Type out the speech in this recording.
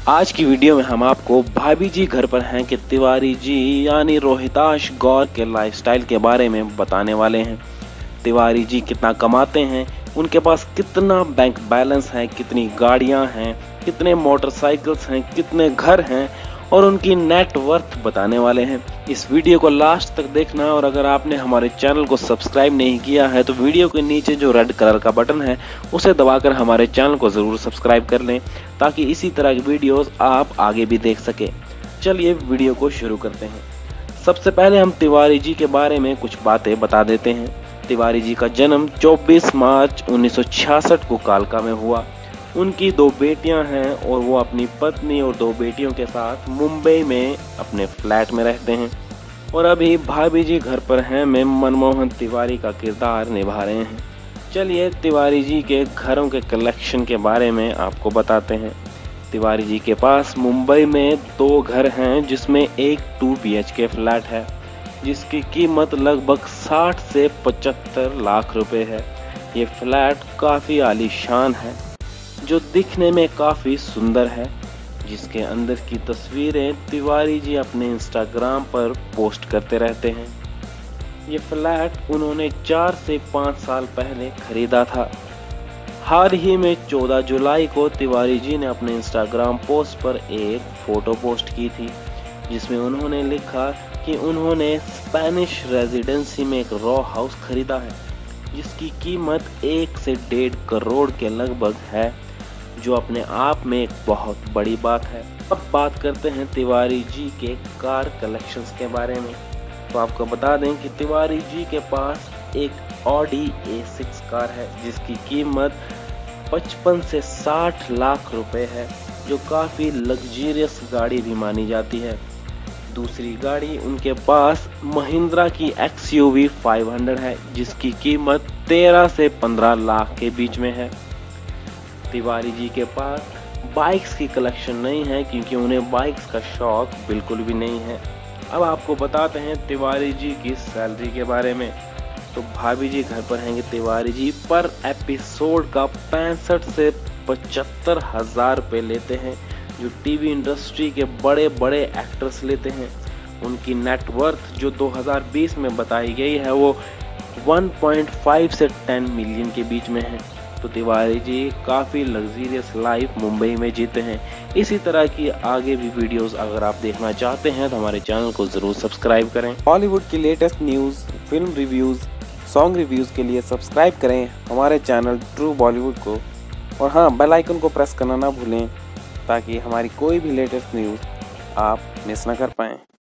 आज की वीडियो में हम आपको भाभी जी घर पर हैं कि तिवारी जी यानी रोहिताश गौर के लाइफस्टाइल के बारे में बताने वाले हैं। तिवारी जी कितना कमाते हैं, उनके पास कितना बैंक बैलेंस है, कितनी गाड़ियां हैं, कितने मोटरसाइकिल्स हैं, कितने घर हैं और उनकी नेट वर्थ बताने वाले हैं। इस वीडियो को लास्ट तक देखना और अगर आपने हमारे चैनल को सब्सक्राइब नहीं किया है तो वीडियो के नीचे जो रेड कलर का बटन है उसे दबाकर हमारे चैनल को जरूर सब्सक्राइब कर लें ताकि इसी तरह की वीडियोस आप आगे भी देख सके। चलिए वीडियो को शुरू करते हैं। सबसे पहले हम तिवारी जी के बारे में कुछ बातें बता देते हैं। तिवारी जी का जन्म 24 मार्च 1966 को कालका में हुआ। उनकी 2 बेटियां हैं और वो अपनी पत्नी और 2 बेटियों के साथ मुंबई में अपने फ्लैट में रहते हैं। और अभी भाभी जी घर पर हैं में मनमोहन तिवारी का किरदार निभा रहे हैं। चलिए तिवारी जी के घरों के कलेक्शन के बारे में आपको बताते हैं। तिवारी जी के पास मुंबई में 2 घर हैं जिसमें एक 2 BHK फ्लैट है जिसकी कीमत लगभग 60 से 75 लाख रुपए है। ये फ्लैट काफ़ी आलीशान है जो दिखने में काफ़ी सुंदर है, जिसके अंदर की तस्वीरें तिवारी जी अपने इंस्टाग्राम पर पोस्ट करते रहते हैं। ये फ्लैट उन्होंने 4 से 5 साल पहले खरीदा था। हाल ही में 14 जुलाई को तिवारी जी ने अपने इंस्टाग्राम पोस्ट पर एक फ़ोटो पोस्ट की थी जिसमें उन्होंने लिखा कि उन्होंने स्पेनिश रेजिडेंसी में एक रॉ हाउस खरीदा है जिसकी कीमत 1 से 1.5 करोड़ के लगभग है, जो अपने आप में एक बहुत बड़ी बात है। अब बात करते हैं तिवारी जी के कार कलेक्शंस के बारे में। तो आपको बता दें कि तिवारी जी के पास एक ऑडी A6 कार है जिसकी कीमत 55 से 60 लाख रुपए है, जो काफ़ी लग्जरियस गाड़ी भी मानी जाती है। दूसरी गाड़ी उनके पास महिंद्रा की XUV 500 है जिसकी कीमत 13 से 15 लाख के बीच में है। तिवारी जी के पास बाइक्स की कलेक्शन नहीं है क्योंकि उन्हें बाइक्स का शौक बिल्कुल भी नहीं है। अब आपको बताते हैं तिवारी जी की सैलरी के बारे में। तो भाभी जी घर पर हैं तिवारी जी पर एपिसोड का 65 से 75 हजार रुपये लेते हैं, जो टीवी इंडस्ट्री के बड़े बड़े एक्टर्स लेते हैं। उनकी नेटवर्थ जो 2020 में बताई गई है वो 1.5 से 10 मिलियन के बीच में है। तो तिवारी जी काफ़ी लग्जरियस लाइफ मुंबई में जीते हैं। इसी तरह की आगे भी वीडियोस अगर आप देखना चाहते हैं तो हमारे चैनल को ज़रूर सब्सक्राइब करें। बॉलीवुड की latest news, film reviews, song reviews के लिए सब्सक्राइब करें हमारे चैनल ट्रू बॉलीवुड को। और हाँ, बेल आइकन को प्रेस करना ना भूलें ताकि हमारी कोई भी लेटेस्ट न्यूज़ आप मिस ना कर पाएँ।